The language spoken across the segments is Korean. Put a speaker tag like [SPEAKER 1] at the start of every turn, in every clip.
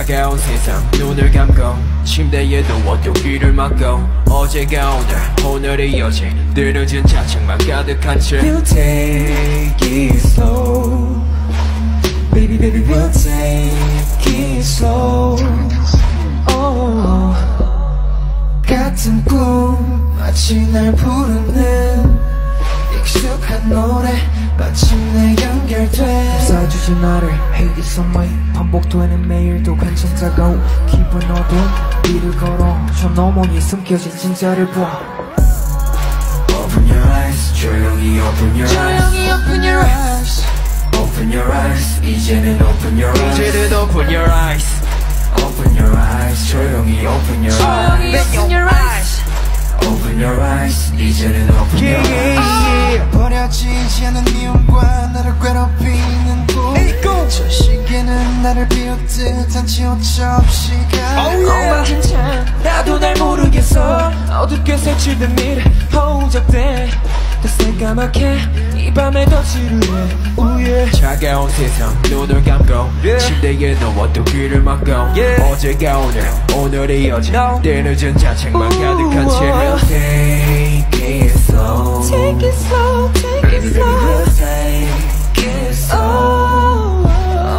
[SPEAKER 1] 차가운 세상 눈을 감고 침대에 누워도 귀를 막고 어제가 오늘이 어제 늘어진 자책만 가득한 채
[SPEAKER 2] We'll take it slow Baby baby we'll take it slow 같은 꿈 마치 날 부르는 익숙한 노래 마침내 연결돼 써주지 나를 Hate is on my 반복되는 매일도 괜찮다고 기분 어두운 길을 걸어 저 너머니 숨겨진 진짜를 봐
[SPEAKER 1] Open your eyes 조용히 open your eyes
[SPEAKER 2] 조용히 open your eyes
[SPEAKER 1] Open your eyes 이제는 open your eyes 이제는 open your eyes Open your eyes 조용히 open your eyes
[SPEAKER 2] Open your eyes
[SPEAKER 1] Open your eyes 이제는 open your eyes
[SPEAKER 2] 버려지지 않은 미움과 나를 괴롭히는 꿈저 시계는 나를 비웃듯 한치 오차 없이 가는 엉망진창 나도 날 모르겠어 어둡게 색칠된 미래 허우적대 더 새까맣게 이 밤에 더 지루해
[SPEAKER 1] 차가운 세상 눈을 감고 침대에 누워도 귀를 막고 어제가 오늘이 어제 때늦은 자책만 가득한 채 Take it slow
[SPEAKER 2] Take it slow, take it slow
[SPEAKER 1] Take it slow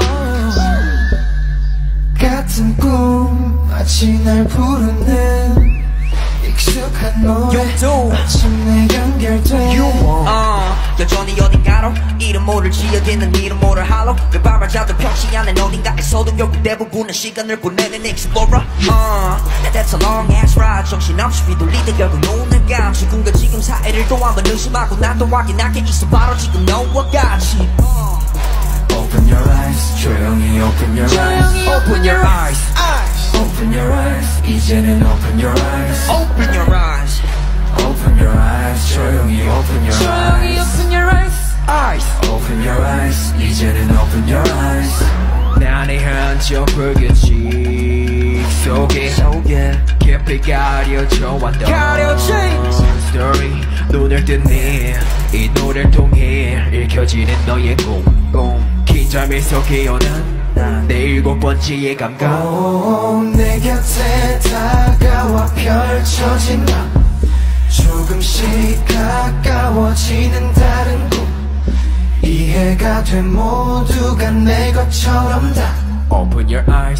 [SPEAKER 2] 같은 꿈 마치 날 부르는 익숙한 노래 마침내 연결돼
[SPEAKER 3] 여전히 어딘가로 이름 모를 지어지는 이름 모를 할로 그 밤을 자도 평시 않은 어딘가에서도 결국 대부분의 시간을 보내는 explorer That's a long ass ride 정신없이 휘둘리다 결국 눈을 감지 꿈과 지금 사이를 또 한번 의심하고 난 또 확인하게 있어 바로 지금 너와 같이
[SPEAKER 1] Open your eyes 조용히 open your eyes
[SPEAKER 2] Open your eyes
[SPEAKER 1] Open your eyes 이제는 open your eyes
[SPEAKER 3] Open your eyes
[SPEAKER 1] Open your eyes 조용히 open your eyes
[SPEAKER 2] Open your eyes
[SPEAKER 1] Open your eyes 이제는 open your eyes 난이 한쪽 불규칙 속에 깊이 가려져 왔던 story 눈을 뜨니 이 노래를 통해 읽혀지는 너의 꿈 긴장을 속에 오는 내 일곱 번째의 감각
[SPEAKER 2] 내 곁에 다가와 펼쳐진 맘 조금씩 가까워지는 다른 꿈 이해가 돼 모두가 내 것처럼 다
[SPEAKER 1] Open your eyes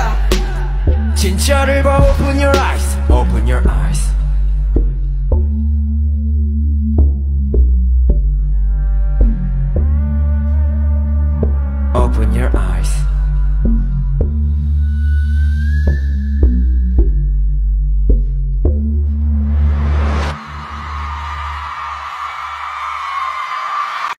[SPEAKER 1] 진짜를 봐 Open your eyes Open your eyes Open your eyes